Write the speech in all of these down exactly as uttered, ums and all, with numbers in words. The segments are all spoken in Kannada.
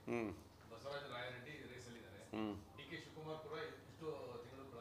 ಬಸವರಾಜ ರಾಯರೆಡ್ಡಿ ರೇಸಲ್ಲಿದ್ದಾರೆ. ಡಿ ಕೆ ಶಿವಕುಮಾರ್ ಕೂಡ ಇಷ್ಟು ತಿಂಗಳು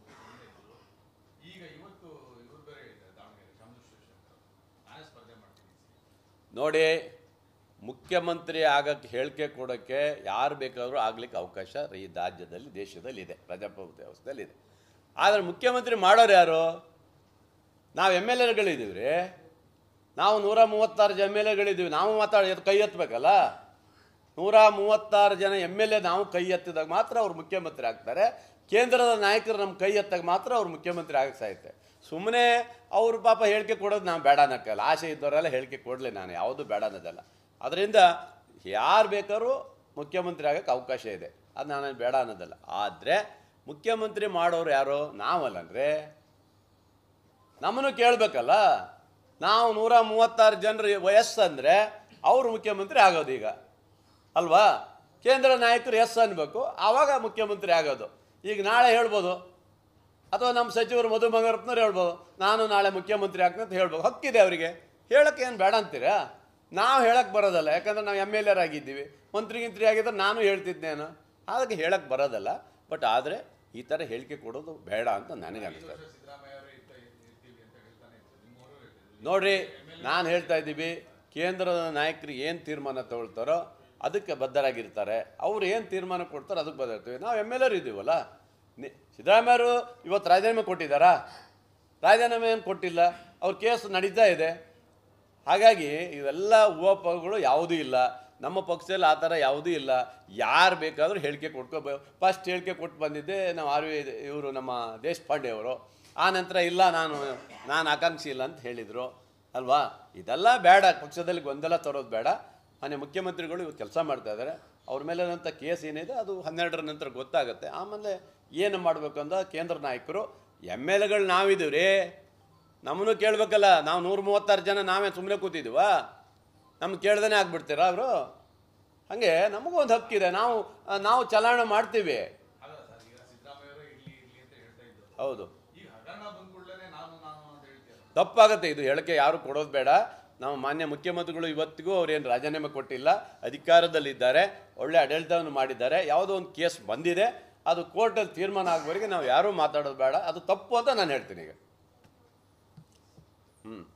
ಈಗ ಇವತ್ತು ಇವರು ಬೇರೆ ಹೇಳಿದ್ದಾರೆ ದಾವಣಗೆರೆ ಶಾಮನೂರು ಶಿವಶಂಕರ್ ನಾನೇ ಸ್ಪರ್ಧೆ ಮಾಡ್ತೀನಿ. ನೋಡಿ, ಮುಖ್ಯಮಂತ್ರಿ ಆಗಕ್ಕೆ ಹೇಳಿಕೆ ಕೊಡೋಕ್ಕೆ ಯಾರು ಬೇಕಾದರೂ ಆಗ್ಲಿಕ್ಕೆ ಅವಕಾಶ ಈ ರಾಜ್ಯದಲ್ಲಿ ದೇಶದಲ್ಲಿ ಇದೆ, ಪ್ರಜಾಪ್ರಭುತ್ವ ವ್ಯವಸ್ಥೆಯಲ್ಲಿ ಇದೆ. ಆದರೆ ಮುಖ್ಯಮಂತ್ರಿ ಮಾಡೋರು ಯಾರು? ನಾವು ಎಮ್ ಎಲ್ ಎಗಳಿದ್ದೀವಿ ರೀ, ನಾವು ನೂರ ಮೂವತ್ತಾರು ಎಮ್ ಎಲ್ ಎಗಳಿದ್ದೀವಿ, ನಾವು ಮಾತಾಡಿ ಕೈ ಎತ್ತಬೇಕಲ್ಲ. ನೂರ ಮೂವತ್ತಾರು ಜನ ಎಮ್ ಎಲ್ ಎ ನಾವು ಕೈ ಎತ್ತಿದಾಗ ಮಾತ್ರ ಅವ್ರು ಮುಖ್ಯಮಂತ್ರಿ ಆಗ್ತಾರೆ. ಕೇಂದ್ರದ ನಾಯಕರು ನಮ್ಮ ಕೈ ಎತ್ತಾಗ ಮಾತ್ರ ಅವ್ರು ಮುಖ್ಯಮಂತ್ರಿ ಆಗಕ್ಕೆ ಸಾಯುತ್ತೆ. ಸುಮ್ಮನೆ ಅವ್ರು ಪಾಪ ಹೇಳಿಕೆ ಕೊಡೋದು ನಾವು ಬೇಡ ಅನ್ನೋಕ್ಕಲ್ಲ. ಆಸೆ ಇದ್ದವರೆಲ್ಲ ಹೇಳಿಕೆ ಕೊಡಲಿ, ನಾನು ಯಾವುದು ಬೇಡ ಅನ್ನೋದಲ್ಲ. ಅದರಿಂದ ಯಾರು ಬೇಕಾದ್ರೂ ಮುಖ್ಯಮಂತ್ರಿ ಆಗೋಕ್ಕೆ ಅವಕಾಶ ಇದೆ, ಅದು ನಾನು ಬೇಡ ಅನ್ನೋದಲ್ಲ. ಆದರೆ ಮುಖ್ಯಮಂತ್ರಿ ಮಾಡೋರು ಯಾರು? ನಾವಲ್ಲಂದರೆ ನಮ್ಮನ್ನು ಕೇಳಬೇಕಲ್ಲ. ನಾವು ನೂರ ಮೂವತ್ತಾರು ಜನರು ವಯಸ್ಸು ಅಂದರೆ ಅವರು ಮುಖ್ಯಮಂತ್ರಿ ಆಗೋದು ಈಗ ಅಲ್ವಾ? ಕೇಂದ್ರ ನಾಯಕರು ಎಸ್ ಅನ್ಬೇಕು, ಆವಾಗ ಮುಖ್ಯಮಂತ್ರಿ ಆಗೋದು. ಈಗ ನಾಳೆ ಹೇಳ್ಬೋದು, ಅಥವಾ ನಮ್ಮ ಸಚಿವರು ಮಧು ಬಂಗಾರಪ್ಪನವ್ರು ಹೇಳ್ಬೋದು ನಾನು ನಾಳೆ ಮುಖ್ಯಮಂತ್ರಿ ಆಗ್ತೀನಿ ಅಂತ ಹೇಳ್ಬೋದು. ಹಕ್ಕಿದೆ ಅವರಿಗೆ, ಹೇಳೋಕ್ಕೆ ಏನು ಬೇಡ ಅಂತೀರಾ? ನಾವು ಹೇಳಕ್ಕೆ ಬರೋದಲ್ಲ, ಯಾಕಂದ್ರೆ ನಾವು ಎಮ್ ಎಲ್ ಎರ್ ಆಗಿದ್ದೀವಿ. ಮಂತ್ರಿ ಗಿಂತ್ರಿ ಆಗಿದ್ರೆ ನಾನು ಹೇಳ್ತಿದ್ದೇನು, ಅದಕ್ಕೆ ಹೇಳಕ್ಕೆ ಬರೋದಲ್ಲ. ಬಟ್ ಆದರೆ ಈ ಥರ ಹೇಳಿಕೆ ಕೊಡೋದು ಬೇಡ ಅಂತ ನನಗೆ ಅನಿಸ್ತದೆ. ನೋಡ್ರಿ, ನಾನು ಹೇಳ್ತಾ ಇದ್ದೀವಿ, ಕೇಂದ್ರದ ನಾಯಕರು ಏನು ತೀರ್ಮಾನ ತಗೊಳ್ತಾರೋ ಅದಕ್ಕೆ ಬದ್ಧರಾಗಿರ್ತಾರೆ. ಅವ್ರು ಏನು ತೀರ್ಮಾನ ಕೊಡ್ತಾರೋ ಅದಕ್ಕೆ ಬದ್ಧರಾಗ್ತೀವಿ. ನಾವು ಎಮ್ ಎಲ್ ಎರು ಇದ್ದೀವಲ್ಲ. ನಿ ಸಿದ್ದರಾಮಯ್ಯರು ಇವತ್ತು ರಾಜೀನಾಮೆ ಕೊಟ್ಟಿದ್ದಾರಾ? ರಾಜೀನಾಮೆ ಏನು ಕೊಟ್ಟಿಲ್ಲ, ಅವ್ರ ಕೇಸ್ ನಡೀತಾ ಇದೆ. ಹಾಗಾಗಿ ಇವೆಲ್ಲ ಊಹಾಪೋಹಗಳು ಯಾವುದೂ ಇಲ್ಲ. ನಮ್ಮ ಪಕ್ಷದಲ್ಲಿ ಆ ಥರ ಯಾವುದೂ ಇಲ್ಲ. ಯಾರು ಬೇಕಾದರೂ ಹೇಳಿಕೆ ಕೊಟ್ಕೋಬೇಕು. ಫಸ್ಟ್ ಹೇಳಿಕೆ ಕೊಟ್ಟು ಬಂದಿದ್ದೆ ನಾವು ಆರ್ ವಿ ಇವರು ನಮ್ಮ ದೇಶಪಾಂಡೆ ಅವರು. ಆ ನಂತರ ಇಲ್ಲ ನಾನು ನಾನು ಆಕಾಂಕ್ಷಿ ಇಲ್ಲ ಅಂತ ಹೇಳಿದರು ಅಲ್ವಾ? ಇದೆಲ್ಲ ಬೇಡ, ಪಕ್ಷದಲ್ಲಿ ಗೊಂದಲ ತರೋದು ಬೇಡ. ಮನೆ ಮುಖ್ಯಮಂತ್ರಿಗಳು ಇವತ್ತು ಕೆಲಸ ಮಾಡ್ತಾ ಇದ್ದಾರೆ. ಅವ್ರ ಮೇಲಿನಂಥ ಕೇಸ್ ಏನಿದೆ ಅದು ಹನ್ನೆರಡರ ನಂತರ ಗೊತ್ತಾಗುತ್ತೆ. ಆಮೇಲೆ ಏನು ಮಾಡಬೇಕು ಅಂತ ಕೇಂದ್ರ ನಾಯಕರು, ಎಮ್ ಎಲ್ ಎಗಳು ನಾವಿದ್ದೀವಿ ರೀ, ನಮ್ಮನ್ನು ಕೇಳಬೇಕಲ್ಲ. ನಾವು ನೂರ ಮೂವತ್ತಾರು ಜನ ನಾವೇ ಸುಮ್ಮನೆ ಕೂತಿದ್ದೀವ? ನಮ್ಗೆ ಕೇಳ್ದೇ ಆಗ್ಬಿಡ್ತೀರಾ ಅವರು? ಹಾಗೆ ನಮಗೂ ಒಂದು ಹಕ್ಕಿದೆ, ನಾವು ನಾವು ಚಲಾವಣೆ ಮಾಡ್ತೀವಿ. ಹೌದು, ತಪ್ಪಾಗುತ್ತೆ ಇದು ಹೇಳಕ್ಕೆ. ಯಾರು ಕೊಡೋದು ಬೇಡ. ನಾವು ಮಾನ್ಯ ಮುಖ್ಯಮಂತ್ರಿಗಳು ಇವತ್ತಿಗೂ ಅವ್ರೇನು ರಾಜೀನಾಮೆ ಕೊಟ್ಟಿಲ್ಲ, ಅಧಿಕಾರದಲ್ಲಿದ್ದಾರೆ, ಒಳ್ಳೆ ಆಡಳಿತವನ್ನು ಮಾಡಿದ್ದಾರೆ. ಯಾವುದೋ ಒಂದು ಕೇಸ್ ಬಂದಿದೆ, ಅದು ಕೋರ್ಟಲ್ಲಿ ತೀರ್ಮಾನ ಆಗೋವರೆಗೆ ನಾವು ಯಾರೂ ಮಾತಾಡೋದು ಬೇಡ. ಅದು ತಪ್ಪು ಅಂತ ನಾನು ಹೇಳ್ತೀನಿ ಈಗ. ಹ್ಞೂ